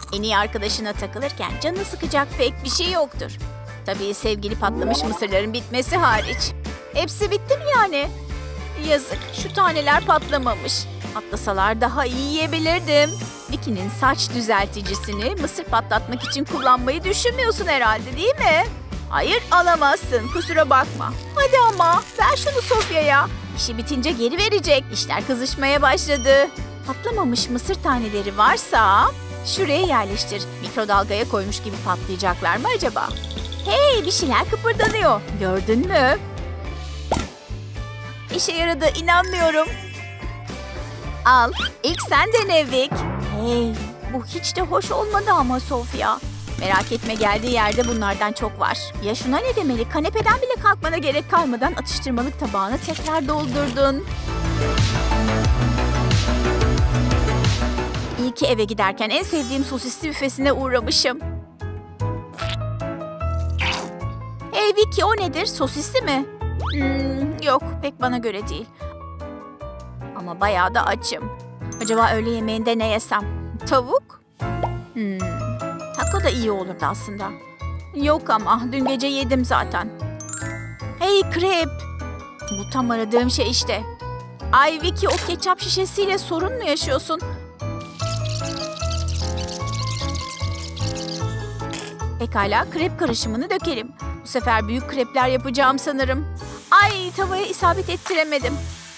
En iyi arkadaşına takılırken canını sıkacak pek bir şey yoktur. Tabii sevgili patlamış mısırların bitmesi hariç. Hepsi bitti mi yani? Yazık, şu taneler patlamamış. Patlasalar daha iyi yiyebilirdim. Vicky'nin saç düzelticisini mısır patlatmak için kullanmayı düşünmüyorsun herhalde, değil mi? Hayır, alamazsın. Kusura bakma. Hadi ama ver şunu Sofya'ya. İşi bitince geri verecek. İşler kızışmaya başladı. Patlamamış mısır taneleri varsa şuraya yerleştir. Mikrodalgaya koymuş gibi patlayacaklar mı acaba? Hey, bir şeyler kıpırdanıyor. Gördün mü? İşe yaradı, inanmıyorum. Al, ilk sen dene Vic. Hey, bu hiç de hoş olmadı ama Sofya. Merak etme, geldiği yerde bunlardan çok var. Ya şuna ne demeli? Kanepeden bile kalkmana gerek kalmadan atıştırmalık tabağını tekrar doldurdun. İyi ki eve giderken en sevdiğim sosisli büfesine uğramışım. Hey Vicky, o nedir? Sosisli mi? Yok, pek bana göre değil. Ama bayağı da açım. Acaba öğle yemeğinde ne yesem? Tavuk? Taco da iyi olurdu aslında. Yok ama dün gece yedim zaten. Hey krep. Bu tam aradığım şey işte. Ay Vicky, o ketçap şişesiyle sorun mu yaşıyorsun? Pekala, krep karışımını dökelim. Bu sefer büyük krepler yapacağım sanırım. Ay, tavaya isabet ettiremedim.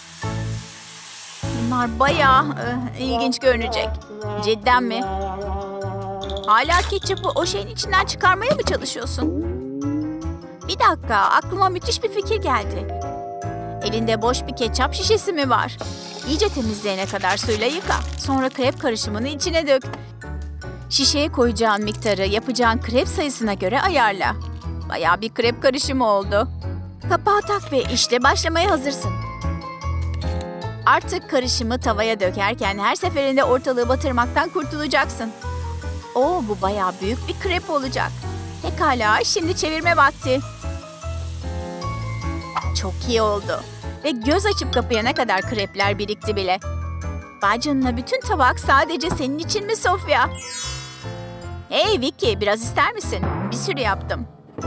Bunlar bayağı ilginç görünecek. Cidden mi? Hala ketçapı o şeyin içinden çıkarmaya mı çalışıyorsun? Bir dakika, aklıma müthiş bir fikir geldi. Elinde boş bir ketçap şişesi mi var? İyice temizleyene kadar suyla yıka. Sonra krep karışımını içine dök. Şişeye koyacağın miktarı yapacağın krep sayısına göre ayarla. Bayağı bir krep karışımı oldu. Kapağı tak ve işte başlamaya hazırsın. Artık karışımı tavaya dökerken her seferinde ortalığı batırmaktan kurtulacaksın. Oo, bu bayağı büyük bir krep olacak. Pekala, şimdi çevirme vakti. Çok iyi oldu. Ve göz açıp kapayana kadar krepler birikti bile. Vay canına, bütün tabak sadece senin için mi Sofya? Hey Vicky, biraz ister misin? Bir sürü yaptım.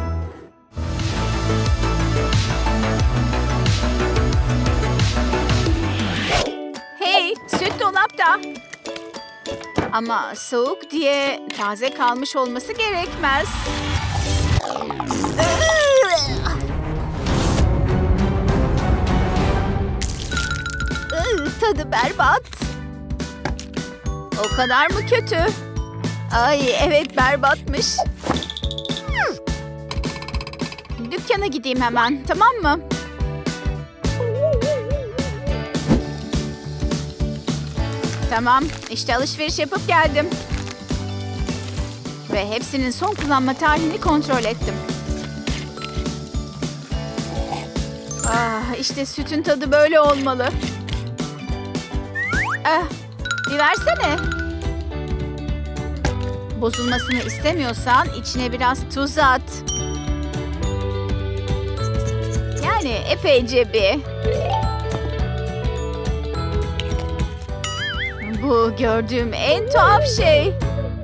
Hey, süt dolapta. Ama soğuk diye taze kalmış olması gerekmez. Tadı berbat. O kadar mı kötü? Ay evet, berbatmış. Dükkana gideyim hemen, tamam mı? Tamam, işte alışveriş yapıp geldim. Ve hepsinin son kullanma tarihini kontrol ettim. İşte sütün tadı böyle olmalı. Bir versene. Bozulmasını istemiyorsan içine biraz tuz at. Yani epeyce bir. Bu gördüğüm en tuhaf şey.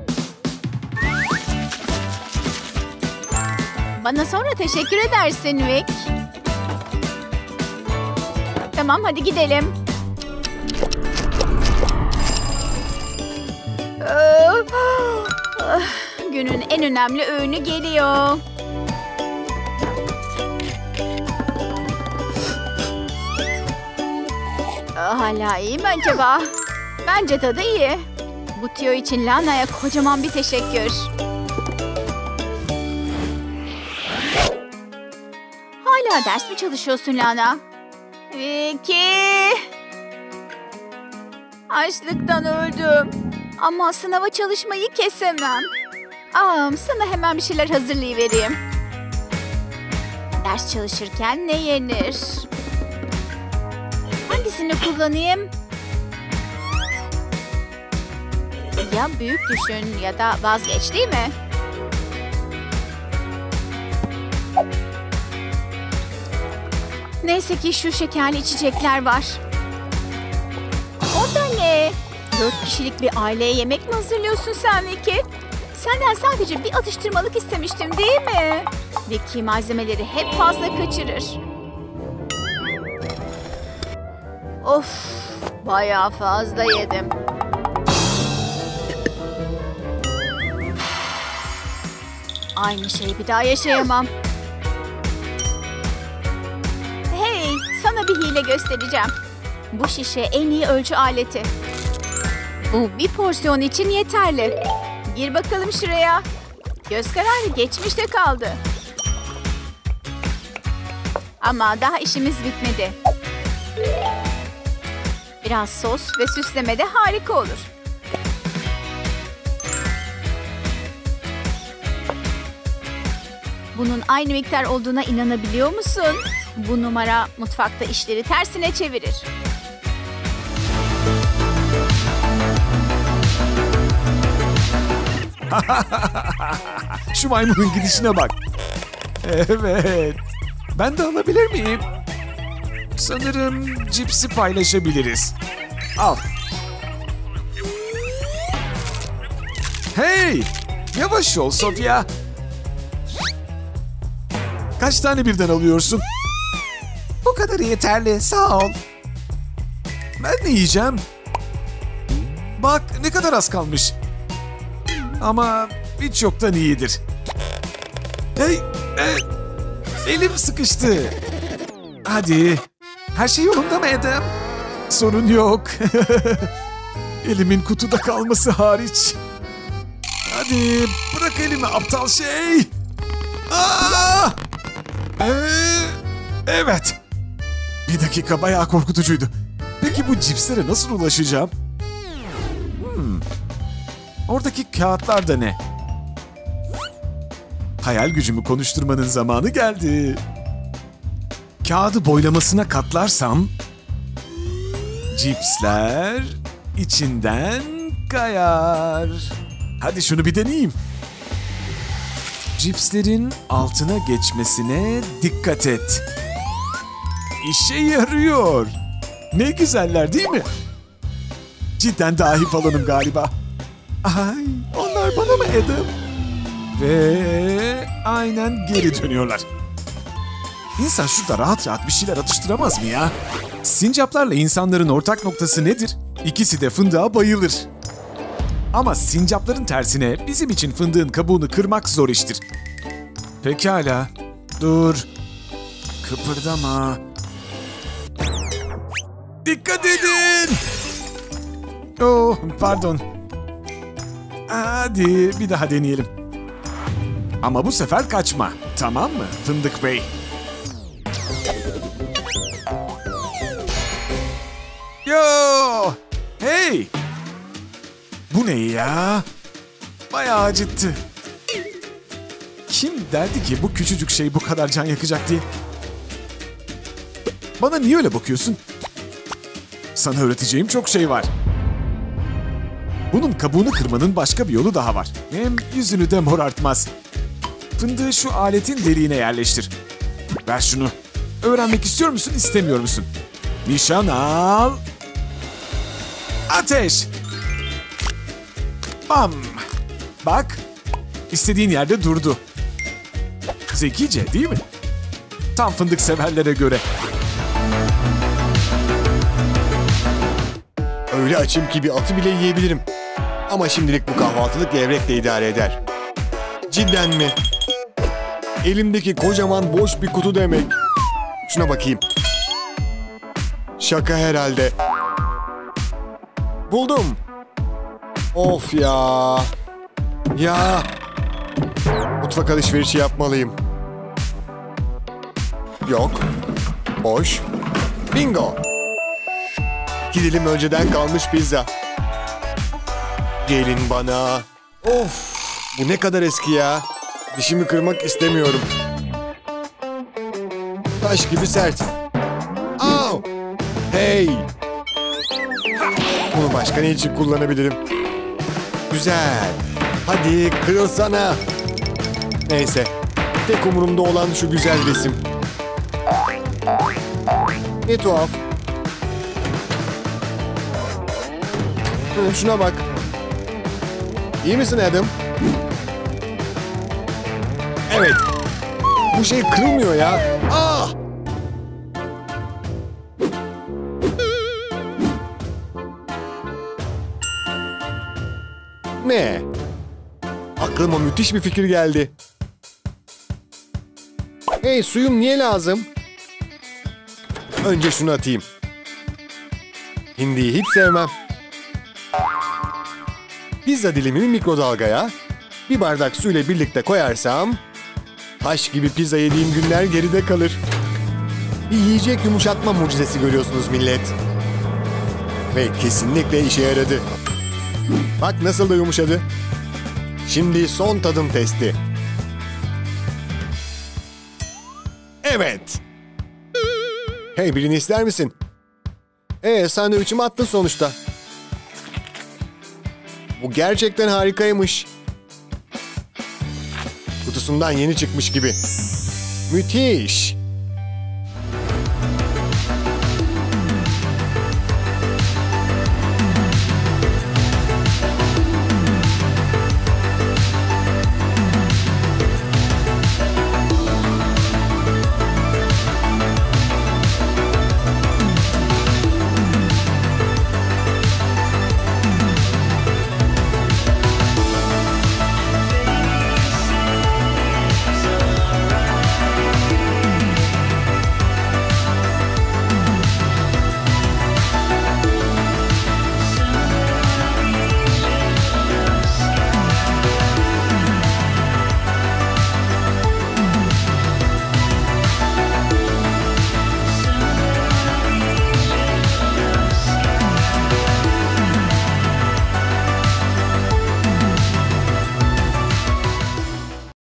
Bana sonra teşekkür edersin Vic. Tamam, hadi gidelim. Günün en önemli öğünü geliyor. Hala iyi mi acaba? Bence tadı iyi. Bu tüyo için Lana'ya kocaman bir teşekkür. Hala ders mi çalışıyorsun Lana? Vicky! Açlıktan öldüm. Ama sınava çalışmayı kesemem. Sana hemen bir şeyler hazırlayıvereyim. Ders çalışırken ne yenir? Hangisini kullanayım? Ya büyük düşün ya da vazgeç, değil mi? Neyse ki şu şekerli içecekler var. O da ne? 4 kişilik bir aileye yemek mi hazırlıyorsun sen Vicky? Senden sadece bir atıştırmalık istemiştim değil mi? Vicky malzemeleri hep fazla kaçırır. Of, bayağı fazla yedim. Aynı şeyi bir daha yaşayamam. Hey, sana bir hile göstereceğim. Bu şişe en iyi ölçü aleti. Bu bir porsiyon için yeterli. Gir bakalım şuraya. Göz kararı geçmişte kaldı. Ama daha işimiz bitmedi. Biraz sos ve süsleme de harika olur. Bunun aynı miktar olduğuna inanabiliyor musun? Bu numara mutfakta işleri tersine çevirir. Şu maymunun gidişine bak. Evet. Ben de alabilir miyim? Sanırım cipsi paylaşabiliriz. Al. Hey! Yavaş ol Sofia. Kaç tane birden alıyorsun? Bu kadar yeterli, sağ ol. Ben de yiyeceğim. Bak ne kadar az kalmış. Ama hiç yoktan iyidir. Hey! Elim sıkıştı. Hadi. Her şey yolunda mı Adam? Sorun yok. Elimin kutuda kalması hariç. Hadi bırak elimi aptal şey. Aa! Evet. Bir dakika, bayağı korkutucuydu. Peki bu cipslere nasıl ulaşacağım? Oradaki kağıtlar da ne? Hayal gücümü konuşturmanın zamanı geldi. Kağıdı boylamasına katlarsam cipsler içinden kayar. Hadi şunu bir deneyeyim. Cipslerin altına geçmesine dikkat et. İşe yarıyor. Ne güzeller değil mi? Cidden dahi falanım galiba. Ay, onlar bana mı Adam? Ve aynen geri dönüyorlar. İnsan şurada rahat rahat bir şeyler atıştıramaz mı ya? Sincaplarla insanların ortak noktası nedir? İkisi de fındığa bayılır. Ama sincapların tersine bizim için fındığın kabuğunu kırmak zor iştir. Pekala. Dur. Kıpırdama. Dikkat edin! Oh, pardon. Hadi bir daha deneyelim. Ama bu sefer kaçma. Tamam mı Fındık Bey? Yo! Hey! Bu ne ya? Bayağı acıttı. Kim derdi ki bu küçücük şey bu kadar can yakacak diye? Bana niye öyle bakıyorsun? Sana öğreteceğim çok şey var. Bunun kabuğunu kırmanın başka bir yolu daha var. Hem yüzünü de morartmaz. Fındığı şu aletin deliğine yerleştir. Ver şunu. Öğrenmek istiyor musun, istemiyor musun? Nişan al. Ateş. Bam. Bak. İstediğin yerde durdu. Zekice değil mi? Tam fındık severlere göre. Öyle açım ki bir atı bile yiyebilirim. Ama şimdilik bu kahvaltılık gevrekle idare eder. Cidden mi? Elimdeki kocaman boş bir kutu demek. Şuna bakayım. Şaka herhalde. Buldum. Of ya. Ya. Mutfak alışverişi yapmalıyım. Yok. Boş. Bingo. Gidelim önceden kalmış pizza. Gelin bana. Of. Bu ne kadar eski ya. Dişimi kırmak istemiyorum. Taş gibi sert. Au. Hey. Bunu başka ne için kullanabilirim? Güzel. Hadi kırılsana. Neyse. Tek umurumda olan şu güzel resim. Ne tuhaf. Şuna bak. İyi misin Adam? Evet. Bu şey kırılmıyor ya. Ah! Ne? Aklıma müthiş bir fikir geldi. Hey, suyum niye lazım? Önce şunu atayım. Hindiyi hiç sevmem. Pizza dilimini mikrodalgaya, bir bardak su ile birlikte koyarsam taş gibi pizza yediğim günler geride kalır. Bir yiyecek yumuşatma mucizesi görüyorsunuz millet. Ve kesinlikle işe yaradı. Bak nasıl da yumuşadı. Şimdi son tadım testi. Evet. Hey, birini ister misin? Sandviçimi attın sonuçta. Bu gerçekten harikaymış. Kutusundan yeni çıkmış gibi. Müthiş.